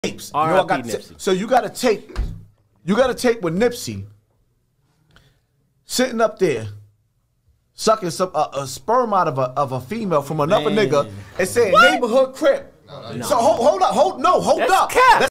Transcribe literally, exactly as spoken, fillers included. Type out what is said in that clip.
tapes. You know, I got Nipsey. so you got a tape. You got a tape with Nipsey sitting up there, sucking some uh, a sperm out of a of a female from another Man. nigga and saying neighborhood crib. No, no, no. So hold, hold up, hold no, hold That's up. cap.